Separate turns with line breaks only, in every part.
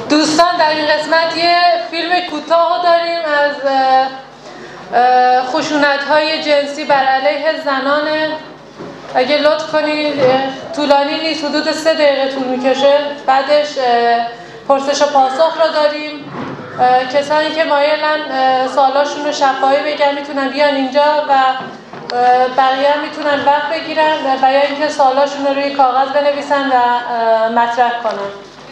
دوستان در این قسمت یه فیلم کوتاه داریم از خشونت‌های جنسی بر علیه زنان. اگه لطف کنید طولانی نیست، حدود 3 دقیقه طول میکشه. بعدش پرسش و پاسخ رو داریم. کسانی که مایلن سوالاشون رو شفاهی بگن میتونن بیان اینجا و بقیه هم میتونن وقت بگیرن و یا اینکه سوالاشون رو روی کاغذ بنویسن و مطرح کنن.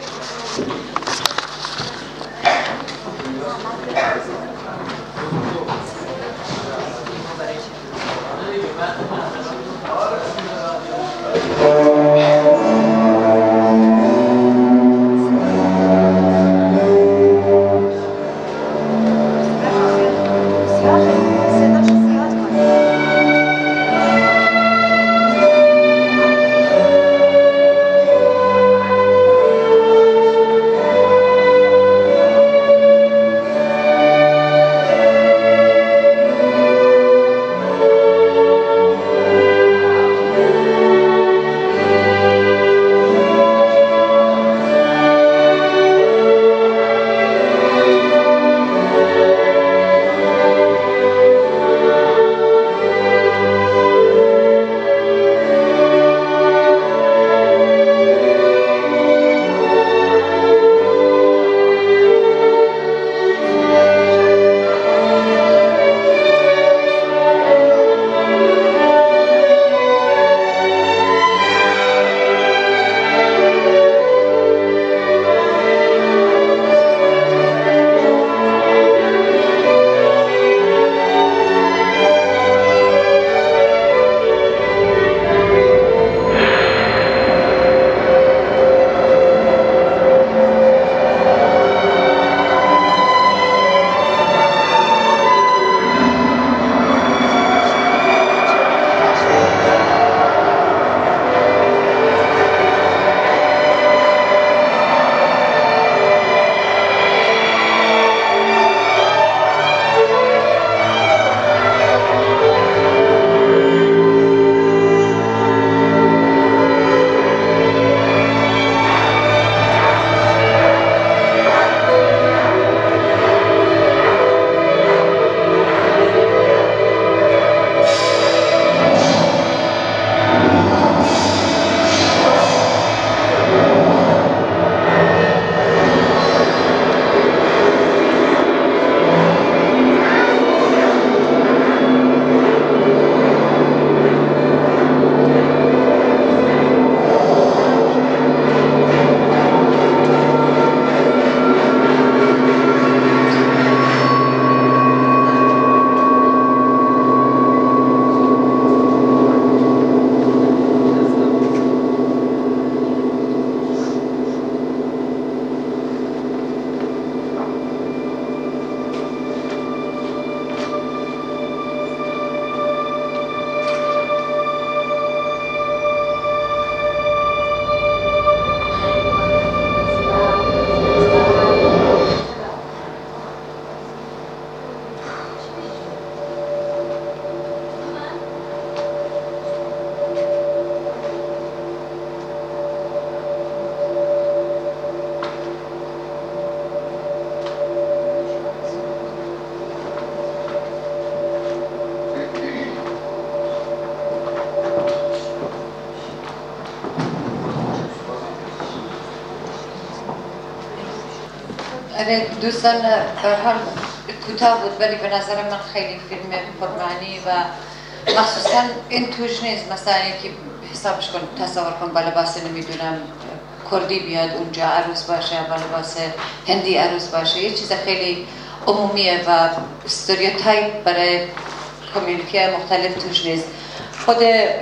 دوستان به حال کوتاه بود ولی به نظر من خیلی فیلم پرمعنی و مخصوصا این توش نیست. مثلا اینکه حسابش کن تصور کن با لباس نمیدونم کردی بیاد اونجا عروس باشه با لباس هندی عروس باشه، یه چیز خیلی عمومیه و استریوتایپ برای کمیونیتی مختلف توش نیست. خود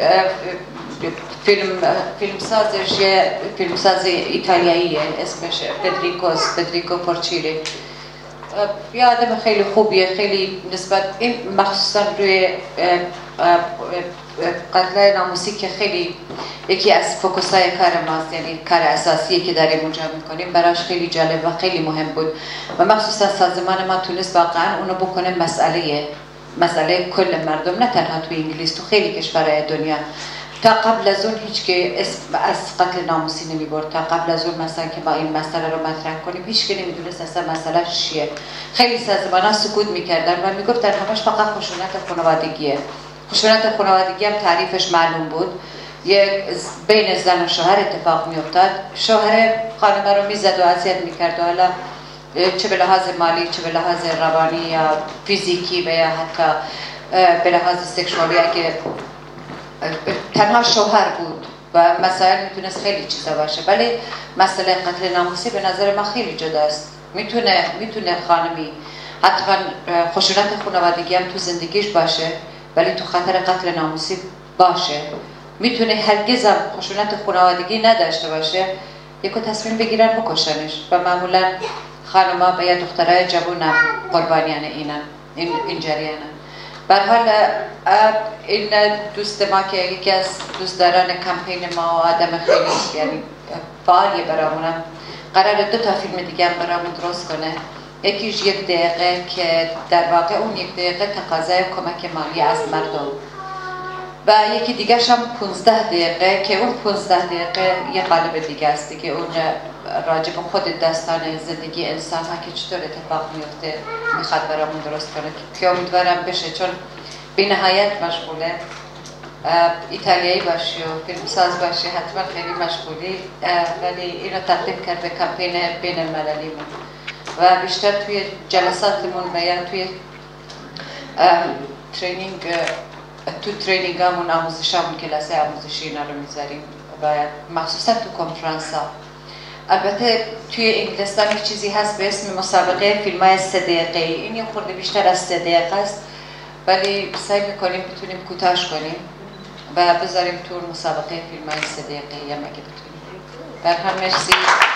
فیلمسازش یه فیلمساز ایتالیاییه، اسمش فدریکو پورچیلی. یه آدم خیلی خوبیه، خیلی نسبت این مخصوصا روی قتل ناموسی که خیلی یکی از فوکوسای کار ماست، یعنی کار اساسیه که داریم اونجا میکنیم، براش خیلی جالب و خیلی مهم بود و مخصوصا سازمان ما تونست واقعا اونو بکنه مسئله کل مردم، نه تنها توی انگلیس، تو خیلی کشورهای دنیا تا قبل از اون هیچ که اسم از قتل ناموسی نمی برد. تا قبل از اون مثلا که ما این مسئله رو مطرح کنیم هیچ که نمیدونست اصلا مسئله چیه. خیلی سازمان‌ها سکوت میکردن و میگفتن همش فقط خشونت خانوادگیه. خشونت خانوادگی هم تعریفش معلوم بود. یک بین زن و شوهر اتفاق میافتاد، شوهر خانم رو میزد و اذیت میکرد و حالا چه به لحاظ مالی، چه به لحاظ روانی یا فیزیکی و یا حتی به لحاظ سکشوالی، اگه تنها شوهر بود و مسائل میتونست خیلی چیزا باشه، ولی مسئله قتل ناموسی به نظر ما خیلی جداست. میتونه خانمی حتما خشونت خانوادگی هم تو زندگیش باشه ولی تو خطر قتل ناموسی باشه. میتونه هرگز هم خشونت خانوادگی نداشته باشه، یکو تصمیم بگیرن بکشنش و معمولا خانم‌ها و یا دخترای جوان قربانیان این جریانه. به هر حال این دوست ما که یکی از دوستداران کمپین ما و آدم خیلی یعنی فعالیه برامونم، قرار 2 تا فیلم دیگه هم برامون درست کنه. یکیش 1 دقیقه که در واقع اون 1 دقیقه تقاضای کمک مالی از مردم و یکی دیگه هم 15 دقیقه که اون 15 دقیقه یه قالب دیگه است که اون راجع به خود داستان زندگی انسان ها که چطور اتفاق میفته میخواد برامون درست کنه که امیدوارم بشه، چون بی نهایت مشغوله. ایتالیایی باشی و فیلمساز باشی حتما خیلی مشغولی، ولی اینو تقدیم کرد به کمپین بین المللیمون و بیشتر توی جلساتمون و یا توی ترینینگ همون آموزش همون کلاسه آموزشی اینا رو میذاریم و مخصوصا تو کنفرانس ها. البته توی انگلستان یک چیزی هست به اسم مسابقه فیلم های 3 دقیقه ای. این یه خورده بیشتر از 3 دقیقه است ولی سعی میکنیم بتونیم کوتاش کنیم و بذاریم تو مسابقه فیلم های 3 دقیقه ای هم اگه بتونیم. در هم مرسی.